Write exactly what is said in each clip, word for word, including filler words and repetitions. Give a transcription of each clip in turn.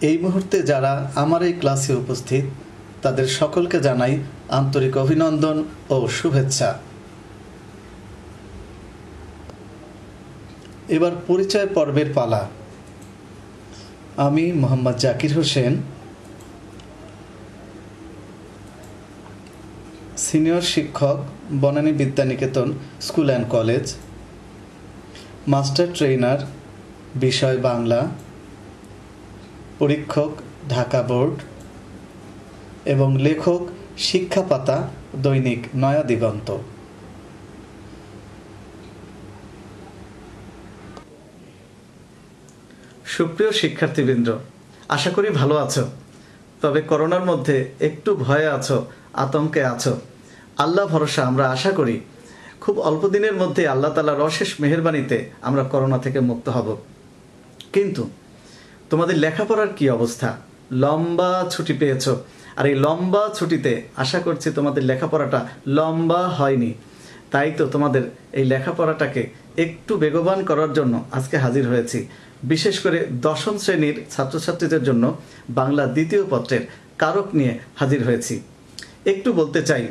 এই মুহূর্তে যারা আমার এই ক্লাসে উপস্থিত তাদের সকলকে জানাই আন্তরিক অভিনন্দন ও শুভেচ্ছা। এবার পরিচয় পর্বের পালা। আমি মোহাম্মদ জাকির হোসেন, সিনিয়র শিক্ষক, Banani Bidyaniketan school and college, master trainer, বিষয় বাংলা, পরীক্ষক ঢাকা বোর্ড এবং লেখক শিক্ষা পাতা দৈনিক নয়া দিগন্ত। সুপ্রিয় শিক্ষার্থীবৃন্দ, আশা করি ভালো আছো। তবে করোনার মধ্যে একটু ভয়ে আছো, আতঙ্কে আছো। আল্লাহ ভরসা, আমরা আশা করি খুব অল্প দিনের মধ্যে আল্লাহ তাআলার অশেষ মেহেরবানিতে আমরা করোনা থেকে মুক্ত হব। কিন্তু তোমাদের লেখাপড়ার কি অবস্থা? লম্বা ছুটি পেয়েছো, আর এই লম্বা ছুটিতে আশা করছি তোমাদের লেখাপড়াটা লম্বা হয়নি। তাই তো তোমাদের এই লেখাপড়াটাকে একটু বেগবান করার জন্য আজকে হাজির হয়েছি। বিশেষ করে দশম শ্রেণীর ছাত্রছাত্রীদের জন্য বাংলা দ্বিতীয় পত্রের কারক নিয়ে হাজির হয়েছি। একটু বলতে চাই,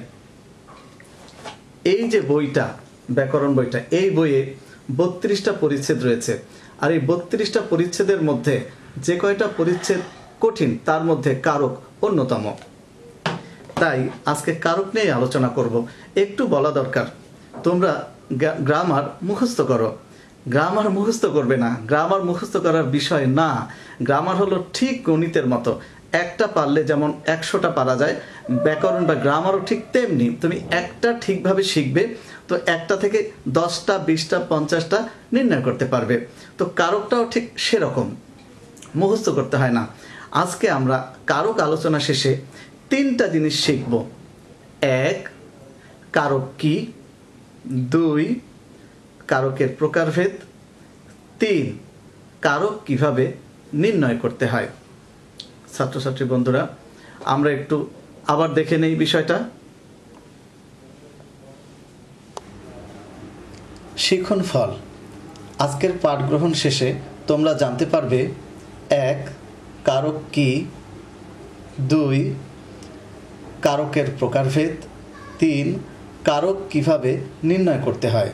এই যে বইটা, ব্যাকরণ বইটা, এই বইয়ে বত্রিশটা পরিচ্ছেদ রয়েছে। আর এই বত্রিশটা পরিচ্ছেদের মধ্যে যে কয়টা পরিচ্ছেদ কঠিন তার মধ্যে কারক অন্যতম। তাই আজকে কারক নিয়ে আলোচনা করব। একটু বলা দরকার, তোমরা গ্রামার মুখস্থ করো। গ্রামার মুখস্থ করবে না, গ্রামার মুখস্থ করার বিষয় না। গ্রামার হলো ঠিক গণিতের মতো, একটা পারলে যেমন একশোটা পারা যায়, ব্যাকরণ বা গ্রামারও ঠিক তেমনি। তুমি একটা ঠিকভাবে শিখবে তো একটা থেকে দশটা, বিশটা, পঞ্চাশটা নির্ণয় করতে পারবে। তো কারকটাও ঠিক সেরকম, মুখস্থ করতে হয় না। আজকে আমরা কারক আলোচনা শেষে তিনটা জিনিস শিখব। এক, কারক কি। দুই, কারকের প্রকারভেদ। তিন, কারক কিভাবে নির্ণয় করতে হয়। ছাত্রছাত্রী বন্ধুরা, আমরা একটু আবার দেখে নেই বিষয়টা। শিখন ফল। আজকের পাঠ গ্রহণ শেষে তোমরা জানতে পারবে এক, কারক কি। দুই, কারকের প্রকারভেদ। তিন, কারক কিভাবে নির্ণয় করতে হয়।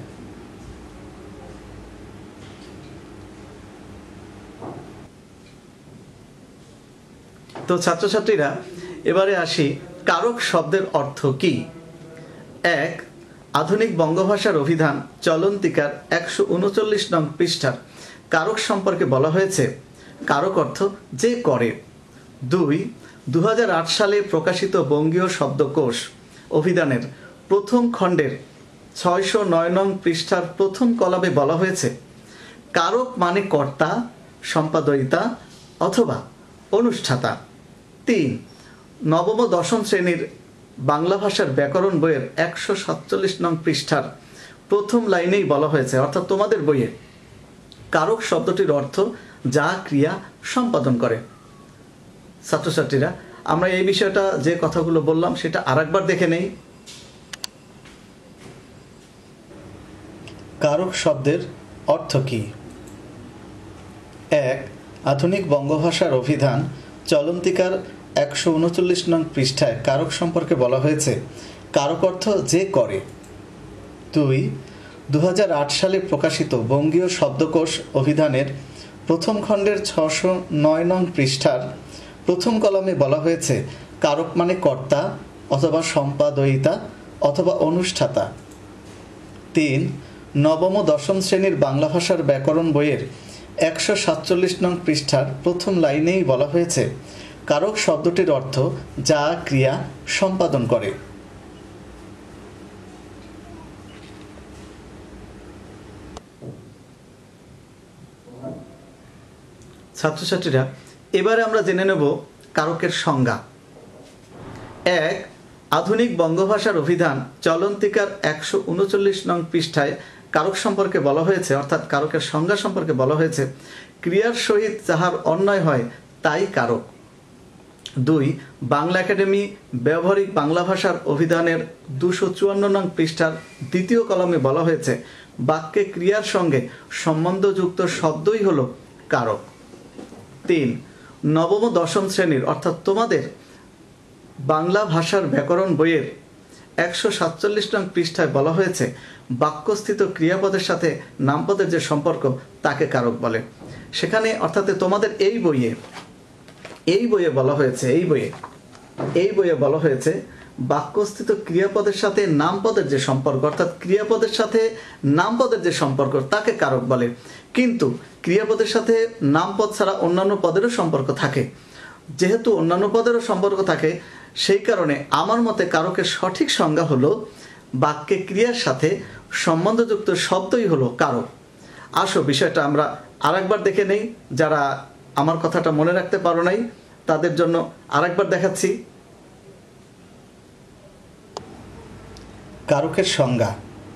তো ছাত্রছাত্রীরা, এবারে আসি কারক শব্দের অর্থ কি। এক, আধুনিক বঙ্গভাষার অভিধান চলন্তিকার একশো উনচল্লিশ নং পৃষ্ঠার কারক সম্পর্কে বলা হয়েছে, কারক অর্থ যে করে। দুই, দু হাজার আট সালে প্রকাশিত বঙ্গীয় শব্দকোষ অভিধানের প্রথম খণ্ডের ছয়শো নয় নং পৃষ্ঠার প্রথম কলামে বলা হয়েছে, কারক মানে কর্তা, সম্পাদয়িতা অথবা অনুষ্ঠাতা। তিন, নবম ও দশম শ্রেণীর বাংলা ভাষার ব্যাকরণ বইয়ের একশো সাতচল্লিশ নং পৃষ্ঠার প্রথম লাইনেই বলা হয়েছে, অর্থাৎ তোমাদের বইয়ে, কারক শব্দটির অর্থ যা ক্রিয়া সম্পাদন করে। ছাত্রছাত্রীরা, আমরা এই বিষয়টা যে কথাগুলো বললাম সেটা আরেকবার দেখে নেই। কারক শব্দের অর্থ কি। এক, আধুনিক বঙ্গভাষার অভিধান চলন্তিকার একশো উনচল্লিশ নং পৃষ্ঠায় কারক সম্পর্কে বলা হয়েছে, কারক অর্থ যে করে। দুই, দু হাজার আট সালে প্রকাশিত বঙ্গীয় শব্দকোষ অভিধানের প্রথম খণ্ডের ছশো নয় নং পৃষ্ঠার প্রথম কলামে বলা হয়েছে, কারক মানে কর্তা অথবা সম্পাদয়িতা অথবা অনুষ্ঠাতা। তিন, নবম ও দশম শ্রেণীর বাংলা ভাষার ব্যাকরণ বইয়ের একশো সাতচল্লিশ নং পৃষ্ঠার প্রথম লাইনেই বলা হয়েছে, কারক শব্দটির অর্থ যা ক্রিয়া সম্পাদন করে। ছাত্রছাত্রীরা, এবারে আমরা জেনে নেব কারকের সংজ্ঞা। এক, আধুনিক বঙ্গভাষার অভিধান চলন্তিকার একশো উনচল্লিশ নং পৃষ্ঠায় কারক সম্পর্কে বলা হয়েছে, অর্থাৎ কারকের সংজ্ঞা সম্পর্কে বলা হয়েছে, ক্রিয়ার সহিত যাহার অন্বয় হয় তাই কারক। দুই, বাংলা একাডেমি ব্যবহারিক বাংলা ভাষার অভিধানের দুশো চুয়ান্ন নং পৃষ্ঠার দ্বিতীয় কলামে বলা হয়েছে, বাক্যে ক্রিয়ার সঙ্গে সম্বন্ধযুক্ত শব্দই হলো কারক। তিন, নবম ও দশম শ্রেণীর অর্থাৎ তোমাদের বাংলা ভাষার ব্যাকরণ বইয়ের একশো সাতচল্লিশ নং পৃষ্ঠায় বলা হয়েছে বাক্যস্থিত ক্রিয়াপদের সাথে নামপদের যে সম্পর্ক তাকে কারক বলে। সেখানে অর্থাৎ তোমাদের এই বইয়ে এই বইয়ে বলা হয়েছে এই বইয়ে এই বইয়ে বলা হয়েছে বাক্যস্থিত ক্রিয়াপদের সাথে নামপদের যে সম্পর্ক অর্থাৎ ক্রিয়াপদের সাথে নামপদের যে সম্পর্ক তাকে কারক বলে। কিন্তু ক্রিয়াপদের সাথে নামপদ ছাড়া অন্যান্য পদেরও সম্পর্ক থাকে। যেহেতু অন্যান্য পদেরও সম্পর্ক থাকে সেই কারণে আমার মতে কারকের সঠিক সংজ্ঞা হলো বাক্যে ক্রিয়ার সাথে সম্বন্ধযুক্ত শব্দই হলো কারক। আসো বিষয়টা আমরা আরেকবার দেখে নেই। যারা আমার কথাটা মনে রাখতে পারো নাই তাদের জন্য আরেকবার দেখাচ্ছি। কারকের সংজ্ঞা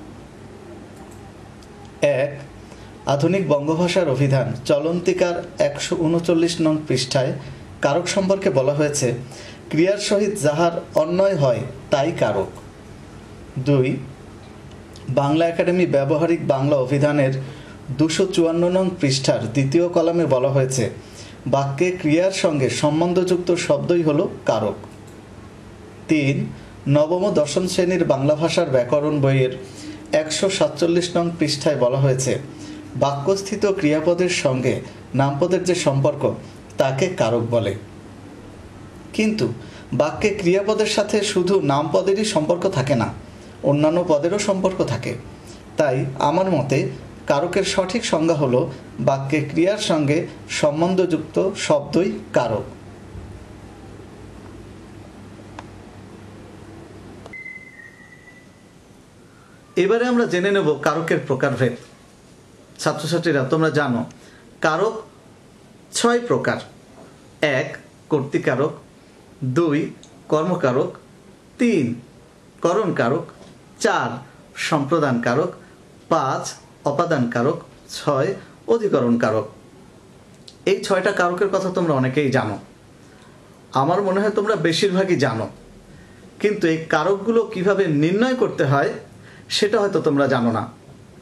এক, আধুনিক বঙ্গভাষার অভিধান চলন্তিকার একশো উনচল্লিশ নং পৃষ্ঠায় কারক সম্পর্কে বলা হয়েছে ক্রিয়ার সহিত যাহার অন্বয় হয় তাই কারক। দুই, বাংলা একাডেমি ব্যবহারিক বাংলা অভিধানের দুশো চুয়ান্ন নং পৃষ্ঠার দ্বিতীয় কলামে বলা হয়েছে বাক্যে ক্রিয়ার সঙ্গে সম্বন্ধযুক্ত শব্দই হলো কারক। তিন, নবম ও দশম শ্রেণীর বাংলা ভাষার ব্যাকরণ বইয়ের একশো সাতচল্লিশ নং পৃষ্ঠায় বলা হয়েছে বাক্যস্থিত ক্রিয়াপদের সঙ্গে নামপদের যে সম্পর্ক তাকে কারক বলে। কিন্তু বাক্যে ক্রিয়াপদের সাথে শুধু নামপদেরই সম্পর্ক থাকে না, অন্যান্য পদেরও সম্পর্ক থাকে। তাই আমার মতে কারকের সঠিক সংজ্ঞা হলো বাক্যে ক্রিয়ার সঙ্গে সম্বন্ধযুক্ত শব্দই কারক। এবারে আমরা জেনে নেব কারকের প্রকারভেদ। ছাত্রছাত্রীরা তোমরা জানো কারক ছয় প্রকার। এক, কর্তৃকারক। দুই, কর্মকারক। তিন, করণকারক। চার, সম্প্রদান কারক। পাঁচ, অপাদান কারক। ছয়, অধিকরণ কারক। এই ছয়টা কারকের কথা তোমরা অনেকেই জানো। আমার মনে হয় তোমরা বেশিরভাগই জানো, কিন্তু এই কারকগুলো কিভাবে নির্ণয় করতে হয় সেটা হয়তো তোমরা জানো না,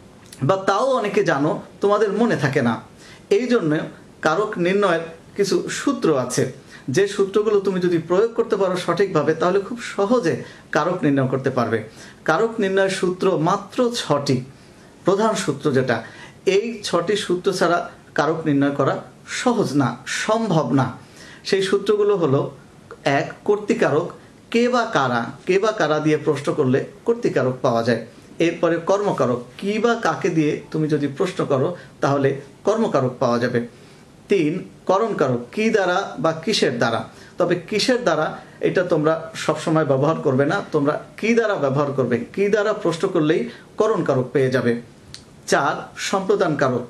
বা তাও অনেকে জানো তোমাদের মনে থাকে না। এই জন্য কারক নির্ণয়ের কিছু সূত্র আছে, যে সূত্রগুলো তুমি যদি প্রয়োগ করতে পারো সঠিকভাবে তাহলে খুব সহজে কারক নির্ণয় করতে পারবে। কারক নির্ণয়ের সূত্র মাত্র ছটি, প্রধান সূত্র যেটা, এই ছটি সূত্র ছাড়া কারক নির্ণয় করা সহজ না, সম্ভব না। সেই সূত্রগুলো হলো এক, কর্তৃকারক। কে বা কারা, কে বা কারা দিয়ে প্রশ্ন করলে কর্তৃকারক পাওয়া যায়। এরপরে কর্মকারক, কি বা কাকে দিয়ে তুমি যদি প্রশ্ন করো তাহলে কর্মকারক পাওয়া যাবে। তিন, করণকারক, কি দ্বারা বা কিসের দ্বারা। তবে কিসের দ্বারা এটা তোমরা সবসময় ব্যবহার করবে না, তোমরা কি দ্বারা ব্যবহার করবে, কি দ্বারা প্রশ্ন করলেই করণকারক পেয়ে যাবে। চার, সম্প্রদান কারক,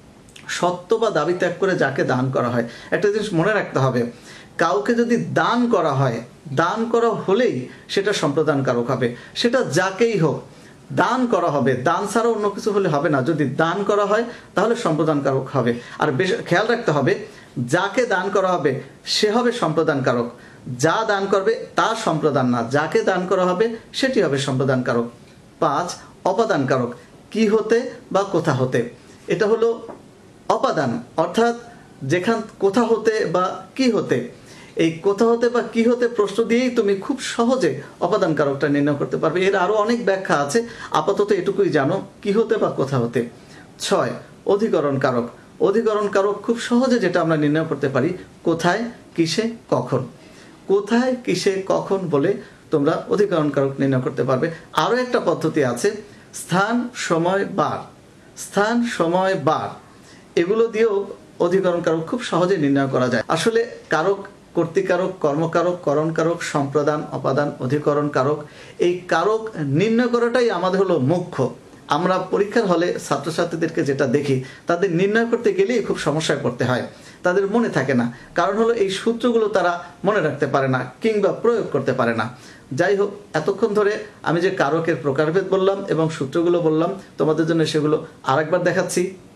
সত্য বা দাবি ত্যাগ করে যাকে দান করা হয়। একটা জিনিস মনে রাখতে হবে, কাউকে যদি দান করা হয়, দান করা হলেই সেটা সম্প্রদান কারক হবে, সেটা যাকেই হোক দান করা হবে, দান ছাড়া অন্য কিছু হলে হবে না। যদি দান করা হয় তাহলে সম্প্রদান কারক হবে। আর বেশ খেয়াল রাখতে হবে, যাকে দান করা হবে সে হবে সম্প্রদান কারক, যা দান করবে তা সম্প্রদান না, যাকে দান করা হবে সেটি হবে সম্প্রদান কারক। পাঁচ, অপাদান কারক, কি হতে বা কোথা হতে। এটা হলো অপাদান, অর্থাৎ যেখান কোথা হতে বা কি হতে, এই কোথা হতে বা কি হতে প্রশ্ন দিয়েই তুমি খুব সহজে অপাদান কারকটা নির্ণয় করতে পারবে। এর আরও অনেক ব্যাখ্যা আছে, আপাতত এটুকুই জানো, কি হতে বা কোথা হতে। ছয়, অধিকরণ কারক। অধিকরণ কারক খুব সহজে যেটা আমরা নির্ণয় করতে পারি, কোথায়, কিসে, কখন। কোথায়, কিসে, কখন বলে তোমরা অধিকরণ কারক নির্ণয় করতে পারবে। আরও একটা পদ্ধতি আছে, স্থান, সময়, বার। স্থান, সময়, বার এগুলো দিয়েও অধিকরণ কারক খুব সহজে নির্ণয় করা যায়। আসলে কারক, কর্তৃকারক, কর্মকারক, করণকারক, সম্প্রদান, অপাদান, অধিকরণ কারক, এই কারক নির্ণয় করাটাই আমাদের হলো মুখ্য। আমরা পরীক্ষার হলে ছাত্রছাত্রীদেরকে যেটা দেখি, তাদের নির্ণয় করতে গেলেই খুব সমস্যায় পড়তে হয়, তাদের মনে থাকে না। কারণ হলো এই সূত্রগুলো তারা মনে রাখতে পারে না কিংবা প্রয়োগ করতে পারে না। যাই হোক, এতক্ষণ ধরে আমি যে কারকের প্রকারভেদ বললাম এবং সূত্রগুলো বললাম, তোমাদের জন্য সেগুলো আরেকবার দেখাচ্ছি।